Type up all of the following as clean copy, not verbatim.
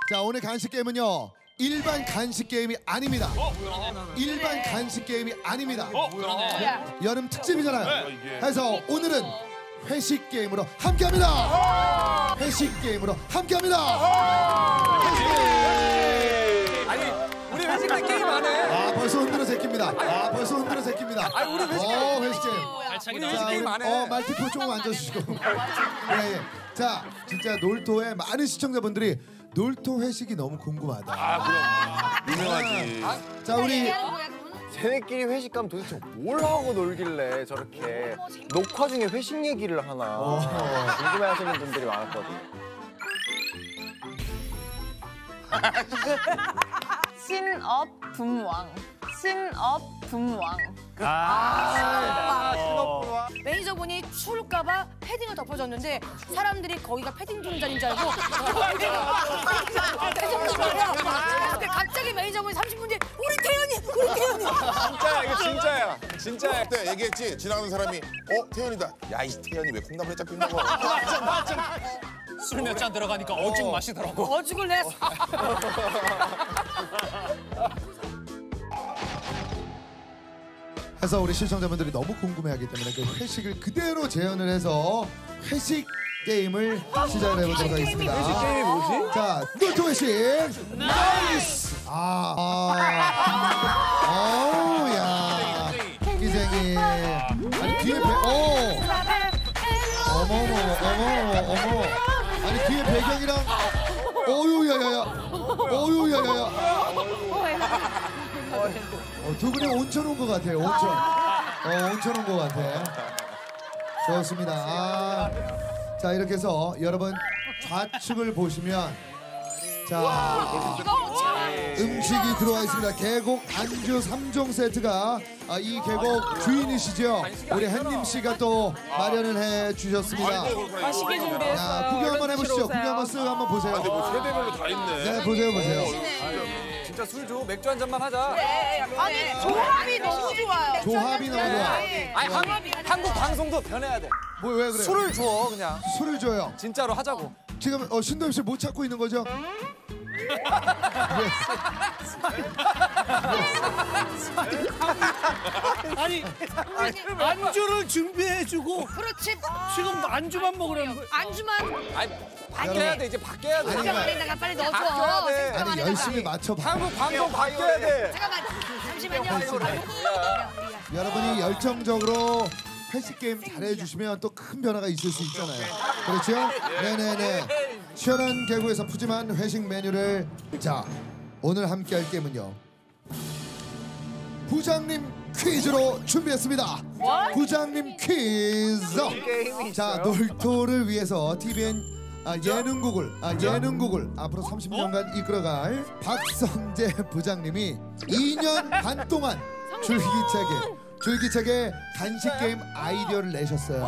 자, 오늘 간식 게임은요. 일반 간식 게임이 아닙니다. 일반 간식 게임이 아닙니다. 여름 특집이잖아요. 그래서 오늘은 회식 게임으로 함께합니다. 회식 게임으로 함께합니다. 아니 우리 회식 때 게임 안 해. 아, 벌써 흔들어 제낍니다. 아, 벌써 흔들어 제낍니다. 아니 우리 회식 게임. 회식 게임. 우리 회식 게임 안 해. 말티포 조금 앉아주시고. 예. 자, 진짜 놀토의 많은 시청자분들이 놀토 회식이 너무 궁금하다. 아, 그럼 유명하지. 자, 우리 새내끼리 회식 가면 도대체 뭘 하고 놀길래 저렇게 녹화 중에 회식 얘기를 하나 궁금해하시는 분들이 많았거든. 신업 붐왕. 신업 붐왕. 매니저분이 추울까봐 패딩을 덮어줬는데 사람들이 거기가 패딩 동자인 줄 알고 근데 갑자기 매니저분이 30분 뒤에 우리 태연이! 진짜야 이거 진짜야. 진짜야. 그때 얘기했지. 지나가는 사람이 태연이다. 야, 이 태연이 왜 콩나물에 잡혀 있는 거야? 술 몇 잔 들어가니까 어죽 마시더라고. 어죽을 냈어. 해서 우리 시청자분들이 너무 궁금해하기 때문에 그 회식을 그대로 재현을 해서 회식 게임을 시작을 해보도록 하겠습니다. 회식 게임이 뭐지? 자, 놀토 회식. 나이스. 어우, 야, 기생이. 아니 뒤에 어머. 아니 뒤에 배경이랑. 어유야야야. 두 분이 온천 온 것 같아요. 온천 온 것 같아. 좋습니다. 자, 이렇게 해서 여러분 좌측을 보시면 자 음식이 들어와 있습니다. 계곡 안주 3종 세트가 이 계곡 주인이시죠. 우리 햇님 씨가 또 마련을 해 주셨습니다. 맛있게 준비했어요. 자, 구경 한번 해보시죠. 구경 한번 쓱 한번 보세요. 세대별로 다 있네. 네, 보세요. 진짜 술 줘. 맥주 한 잔만 하자. 아니 조합이 너무 좋아요. 조합이 너무 좋아. 아니 한국 방송도 변해야 돼. 뭐 왜 그래요? 술을 줘 그냥. 술을 줘요. 진짜로 하자고. 지금 신도엽 씨 못 찾고 있는 거죠? 아니 안주를 준비해주고 그렇지. 지금 안주만 먹으라는 거야. 안주만 아니 바뀌어야 돼 이제 바뀌어야 돼. 안에다가 빨리 넣어줘. 바뀌어야 돼. 아니 열심히 맞춰봐. 한국 방송 바뀌어야 돼. 잠깐만. 잠시만요. 여러분이 열정적으로 회식 게임 잘해주시면 또 큰 변화가 있을 수 있잖아요. 그렇죠? 네네네. 시원한 계곡에서 푸짐한 회식 메뉴를 자 오늘 함께할 게임은요. 부장님 퀴즈로 준비했습니다. 부장님 퀴즈. 자, 놀토를 위해서 TVN 예능국을 앞으로 30년간 이끌어갈 박성재 부장님이 2년 반 동안 줄기차게 간식 게임 아이디어를 내셨어요.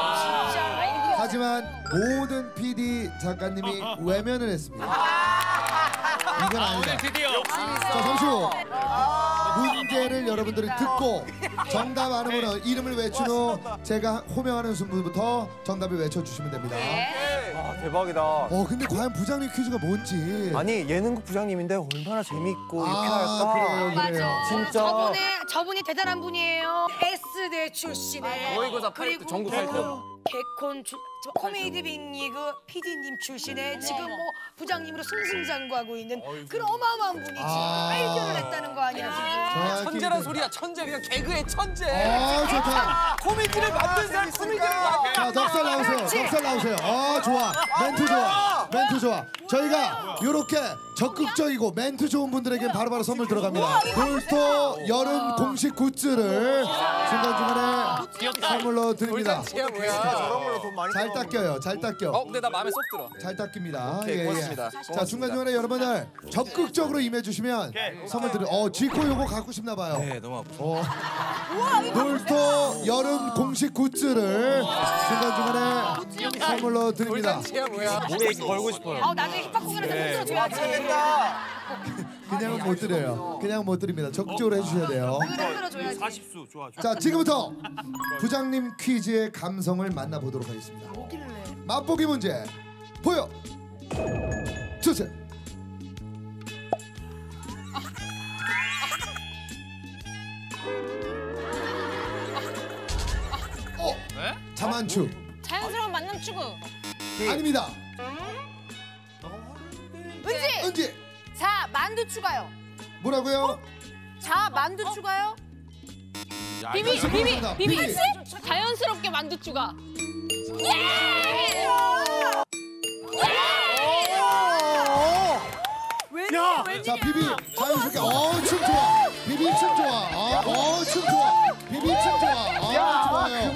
하지만 모든 PD 작가님이 외면을 했습니다. 이건 아니다. 자, 잠시 후 문제를 여러분들이 듣고 정답 아니면 이름을 외친 후 제가 호명하는 순간부터 정답을 외쳐주시면 됩니다. 아 대박이다. 근데 과연 부장님 퀴즈가 뭔지. 아니 예능국 부장님인데 얼마나 재밌고 이렇게 할까? 그래요. 맞아. 진짜. 저분이 대단한 분이에요. S대 출신에 모의고사 파이트 전국 파이트. 개콘 코미디 빅리그 PD님 출신에 지금 뭐 부장님으로 승승장구하고 있는 그런 어마어마한 분이 지금 아이디어를 냈다는 거 아니야 지금. 천재란 소리야. 천재 그냥 개그의 천재. 좋다. 코미디를 만든 사람 코미디를 만든. 자, 넉살 나오세요. 좋아. 멘트 좋아. 저희가 이렇게 적극적이고 멘트 좋은 분들에게 바로바로 선물 들어갑니다. 놀토 여름 공식 굿즈를 중간중간에 선물로 드립니다. 저런 걸로 돈 많이 잘 닦여요. 근데 나 마음에 쏙 들어. 잘 닦입니다. 오케이, 고맙습니다. 자, 중간중간에 여러분들 적극적으로 임해주시면 선물 드려. 지코 요거 갖고 싶나 봐요. 네, 너무 아프다. 놀토 여름 공식 굿즈를 중간중간에 선물로 드립니다. 뭐야? 뭐에 걸고 싶어요. 나중에 힙합 공연에서 흔들어줘야지. 그냥은 못 드려요. 그냥 못 드립니다. 적극적으로 해주셔야 돼요. 흔들어줘야지. 40수 좋아. 자, 지금부터 부장님 퀴즈의 감성을 만나보도록 하겠습니다. 맛보기 문제 보여 주세요. 만추. 자연스러운 만남 추구. 아닙니다. 은지. 은지. 자 만두 추가요. 뭐라고요? 자 만두 추가요. 비비 정답. 비비 자연스럽게 만두 추가. 야, 자 비비 자연스럽게 춤 좋아. 비비 춤 좋아. 춤 좋아. 비비 춤 좋아. 좋아요.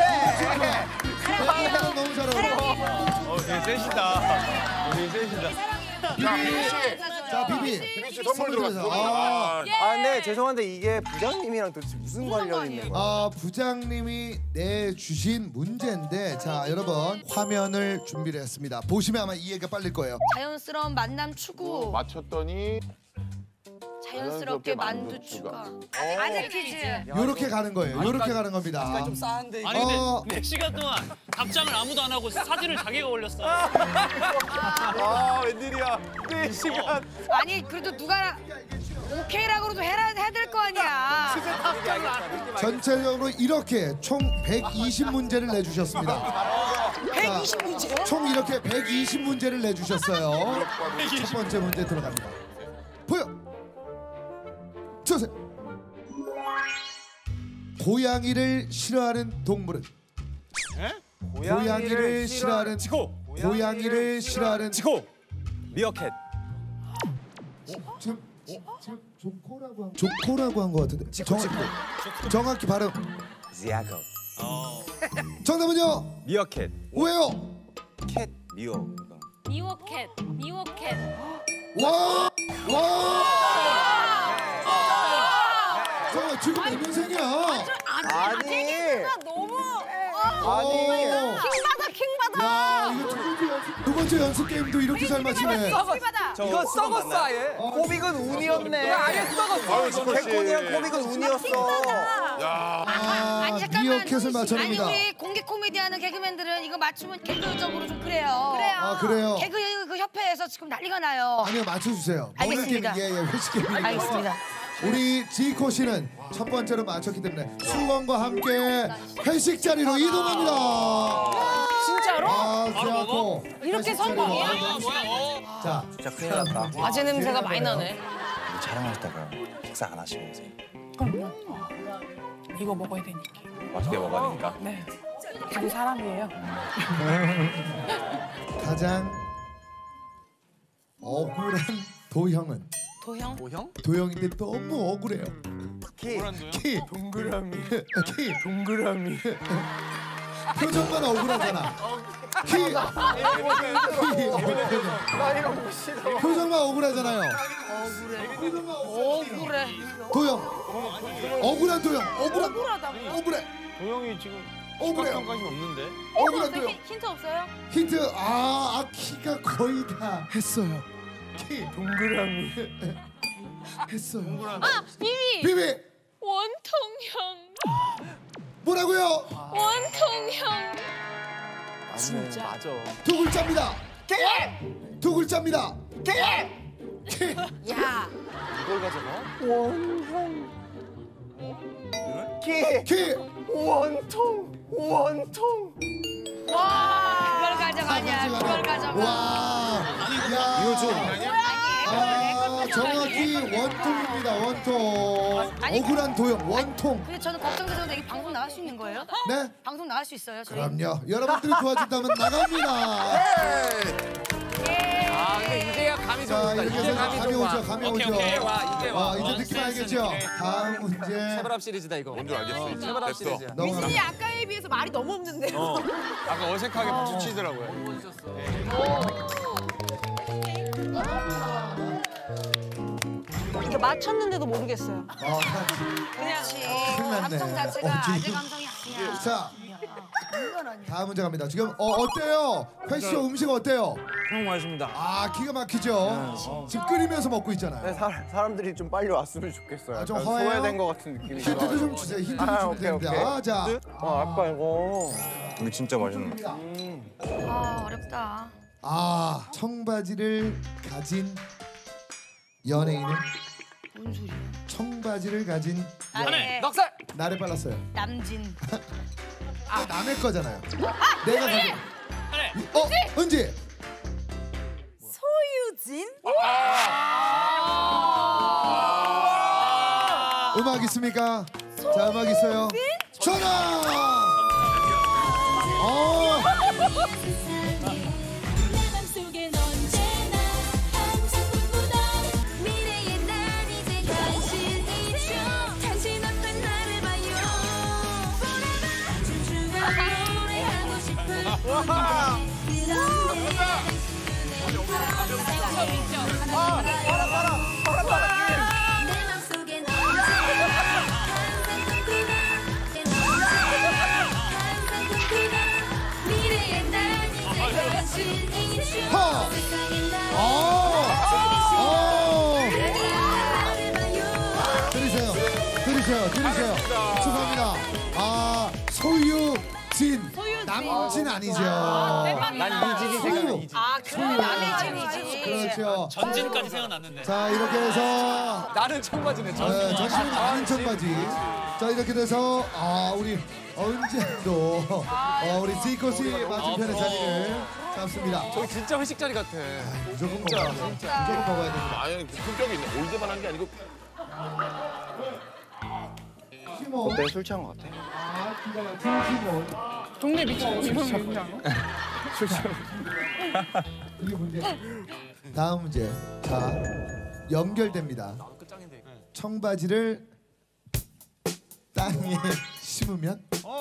그만해. 너무 잘 어울려. 되게 세시다. 되게 세시다. 자 비비. 비비 씨 선물 들어갔어. 아. 근데 죄송한데 이게 부장님이랑 도대체 무슨 관련이 있는 거야? 부장님이 내주신 문제인데 자 여러분 화면을 준비를 했습니다. 보시면 아마 이해가 빨릴 거예요. 자연스러운 만남 추구. 맞췄더니 자연스럽게 만두 추가. 아재 퀴즈. 요렇게 가는 거예요. 요렇게 가는 겁니다. 아니 근데 4시간 동안 답장을 아무도 안 하고 사진을 자기가 올렸어. 웬일이야? 4시간. 아니 그래도 누가 오케이라고도 해야 될 거 아니야. 전체적으로 이렇게 총 120문제를 내주셨습니다. 120문제요? 총 이렇게 120문제를 내주셨어요. 첫 번째 문제 들어갑니다. 보여 주세요. 고양이를 싫어하는 동물은? 고양이를 싫어하는 고양이를 싫어하는 미어캣. 지금 조코라고 한 것 같은데. 정확히 발음. 지아고. 정답은요? 미어캣. 왜요? 캣 미어. 미워캣 미워캣. 와! 잠깐만 지금 몇 년생이야? 아니. 너무. 아니. 킹받아. 야 이거 두 번째 연습 게임도 이렇게 잘 맞히네. 킹받아. 이거 썩었어 아예. 코빅은 운이었네. 아예 썩었어. 개콘이랑 코빅은 운이었어. 아니 잠깐만. 미어캣을 맞춰냅니다. 아니 우리 공개 코미디 하는 개그맨들은 이거 맞추면 개그적으로 좀 그래요. 아 그래요? 개그 그 협회에서 지금 난리가 나요. 아니요 맞춰주세요. 알겠습니다. 먹는 게임, 회식 게임. 알겠습니다. 우리 지코 씨는 첫 번째로 맞췄기 때문에 수건과 함께 회식 자리로 이동합니다. 진짜로? 지코. 이렇게 성공이야? 자, 진짜 큰일 났다. 아재 냄새가 많이 나네. 촬영하시다가 식사 안 하시고 오세요. 이거 먹어야 되니까. 맛있게 먹어야 되니까. 네. 그게 사람이에요. 가장 억울한 도형은? 도형? 도형인데 너무 억울해요. 키. 동그라미. 키. 동그라미. 표정만 억울하잖아. 키. 나 이거 못 싫어. 표정만 억울하잖아요. 억울해. 도형. 억울한 도형. 억울해. 도영이 지금 억울해요. 관심 없는데? 억울한 도형. 힌트 없어요? 힌트. 키가 거의 다 했어요. 키. 동그라미. 했어요. 아 비비. 비비. 원통형. 뭐라고요? 원통형. 진짜. 맞아. 두 글자입니다. 두 글자입니다. 키. 야. 이걸 가져가? 원형. 키. 원통. 그걸 가져가냐? 그걸 가져가. 와. 야. 이거 좀. 정확히 원통입니다. 원통. 억울한 도형. 원통. 근데 저는 걱정돼서 이게 방송 나갈 수 있는 거예요? 네. 방송 나갈 수 있어요? 저희? 그럼요. 여러분들이 도와준다면 나갑니다. 근데 이제야 감이 자, 이렇게 해서 감이 오죠. 감이 오케이, 오죠. 오케이. 와, 이제 와. 이제 느낌 알겠죠? 다음 문제 세브랍 시리즈다 이거. 뭔 줄 알겠어 이제. 세브랍 됐어. 시리즈야. 넘어갑니다. 아까에 비해서 말이 너무 없는데요. 아까 어색하게 박수 치더라고요. 이거 맞췄는데도 모르겠어요. 그냥 큰일 났네. 감성 자체가 지금. 아재 감성이 아니야. 자, 다음 문제 갑니다. 지금 어때요? 패시 음식 어때요? 너무 맛있습니다. 기가 막히죠? 지금 끓이면서 먹고 있잖아요. 네, 사람들이 좀 빨리 왔으면 좋겠어요. 좀 약간 허해요? 소외된 것 같은 느낌이. 힌트도 좀 주세요. 힌트 좀 주면 오케이, 됩니다. 오케이. 자, 아까 이거. 이거 진짜 맛있는 거. 어렵다. 청바지를 가진 연예인은? 뭔 소리야? 청바지를 가진 네. 넉살. 나를 빨랐어요. 남진. 남의 거잖아요. 내가 가지고. 하래. 은지. 소유진? 음악 있습니까? 자, 음악 있어요. 전화. 들으세요. 축하합니다. 소유진. 남진 아니죠. 난 이진이 생각나. 그래 남의 진이지. 그렇죠. 전진까지 생각났는데. 자, 이렇게 해서 나는 청바지네. 전신은 나는 청바지. 자, 이렇게 돼서 우리 은지도 우리 지코 씨 맞은편의 자리를 잡습니다. 저기 진짜 회식 자리 같아. 무조건 먹어야 돼. 무조건 먹어야 됩니다. 아니 품격이 있네. 올드만 한 게 아니고 시몬. 내가 술 취한 것 같아. 기가 막힌 시몬. 동네 미친 이런 이게 문제. 다음 문제. 자, 연결됩니다. 청바지를 땅에 심으면?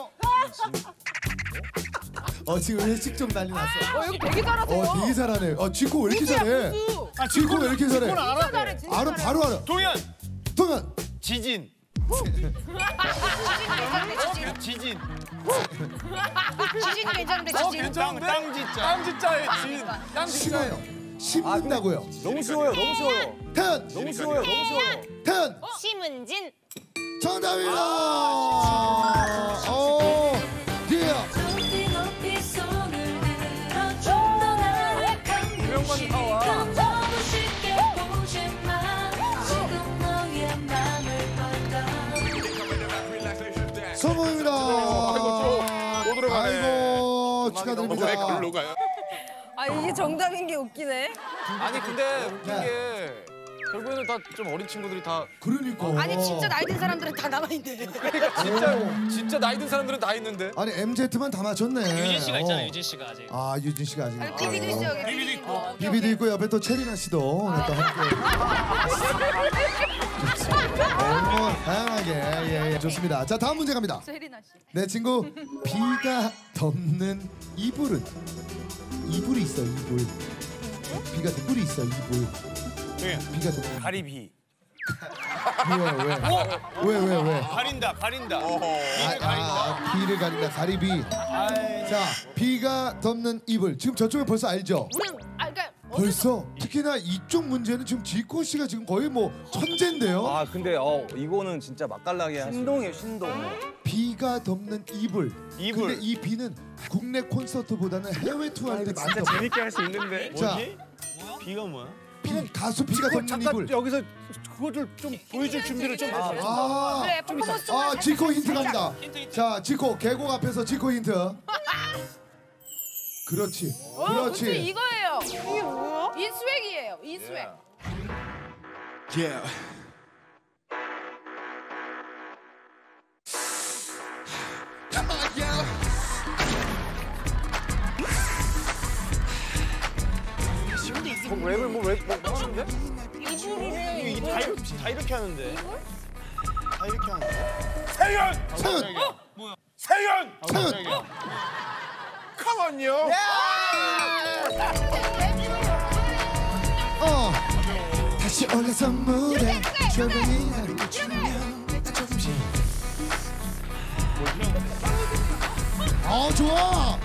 지금 회식 좀 난리 났어. 여기 되게 잘하세요. 되게 잘하네. 지코 왜 이렇게 잘해? 지코 왜 이렇게 잘해? 알아, 바로 알아. 동현 지진. 지진 괜찮은데 지진. 땅지자에 진. 심어요. 심는다고요. 너무 쉬워요. 태연. 너무 쉬워요. 태연. 심은진. 정답입니다. 예. 유명만 나와. 성공입니다. 또 들어가네. 아이고, 축하드립니다. 왜 글로 가요? 이게 정답인 게 웃기네. 아니 근데 웃긴 게 결국에는 다 좀 어린 친구들이 다 그러니까. 아니 진짜 나이 든 사람들은 다 남아있네. 진짜 나이 든 사람들은 다 있는데. 아니 MZ만 다 맞췄네. 유진 씨가 있잖아요. 유진 씨가 아직. 유진 씨가 아직. 비비도 있어 여기. 비비도 있고. 비비도 있고 옆에 또 체리나 씨도 오늘 또 함께. 다양하게 좋습니다. 자, 다음 문제 갑니다. 세리나 씨. 내 친구 비가 덮는 이불은 이불이 있어 이불. 비가 덮는 뿔이 있어 이불. 비가 덮는 가리비. 왜? 가린다. 비를 가린다 가리비. 자, 비가 덮는 이불. 지금 저쪽에 벌써 알죠? 그러니까 벌써 특히나 이쪽 문제는 지금 지코 씨가 지금 거의 뭐 천재인데요. 근데 이거는 진짜 맛깔나게 한 신동이에요, 신동. 비가 덮는 이불. 근데 이 비는 국내 콘서트보다는 해외 투어할 때 많이 덮어. 재밌게 할 수 있는데. 자, 비가 뭐야? 가수 비가 덮는 이불. 여기서 그거를 좀 보여줄 준비를 좀 했어요. 그래 퍼포먼스 좀 지코 힌트 갑니다. 자, 지코 계곡 앞에서 지코 힌트. 그렇지. 이거예요. 이게 뭐야? 이스웩이에요. 이스웩. 랩을 뭐 하는데? 다 이렇게 하는데. 세연. 컴온요. 다시 올라서 무대 조용히 하는 주면 조금씩. 좋아.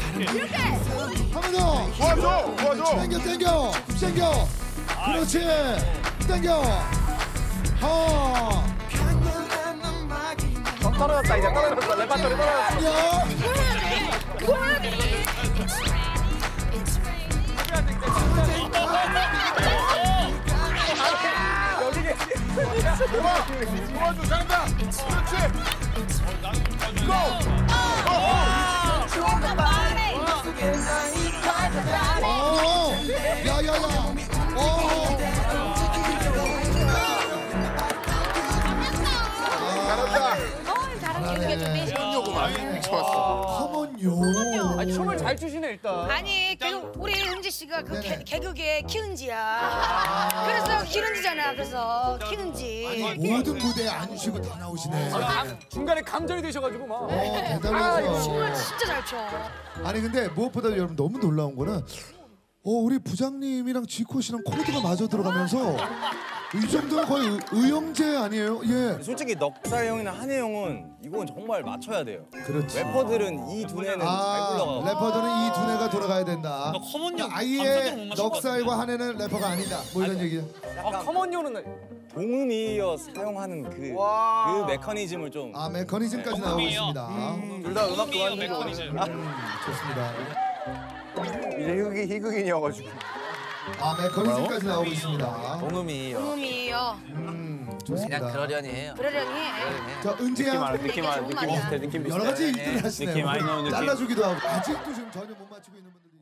한 번 더. 도와줘. 땡겨. 그렇지. 땡겨. 떨어졌다 이제 떨어졌어. 랩 배터리 떨어졌어. 도와줘. 잘한다. 그렇지. 고. 야야야. 커먼요. 춤을 잘 추시네 일단. 아니 계속 우리 은지 씨가 그 개그계 키은지야. 그래서 키은지잖아. 그래서 키은지. 모든 무대에 안 쉬고 다 나오시네. 중간에 감전이 되셔가지고 막. 대단해서. 춤을 진짜 잘 춰. 아니 근데 무엇보다 여러분 너무 놀라운 거는 우리 부장님이랑 지코 씨랑 코드가 맞아 들어가면서 이 정도면 거의 의형제 아니에요? 예. 솔직히 넉살 형이나 한혜 형은 이건 정말 맞춰야 돼요. 그렇지. 래퍼들은 이 두뇌는 잘 굴러가고. 래퍼들은 이 두뇌가 돌아가야 된다. 너 커먼 형 아예 감사대로 못 맞춘 것 넉살과 한해는 래퍼가 아니다. 뭐 이런 얘기야. 커먼요는 동음이어 사용하는 그 메커니즘을 좀. 메커니즘까지 나오고 있습니다. 둘 다 음악 음이요, 좋아하는 거. 메커니즘. 좋습니다. 이제 희극인이어가지고. 메커니즘까지 나오고 있습니다. 음이요. 좋습니다. 그러려니 해요. 그러려니. 자, 은지야 느낌 비슷해. 여러 가지 일들을 하시네요. 느낌 많이 나오는 느낌. 잘라주기도 하고 아직도 지금 전혀 못 맞추고 있는 분들이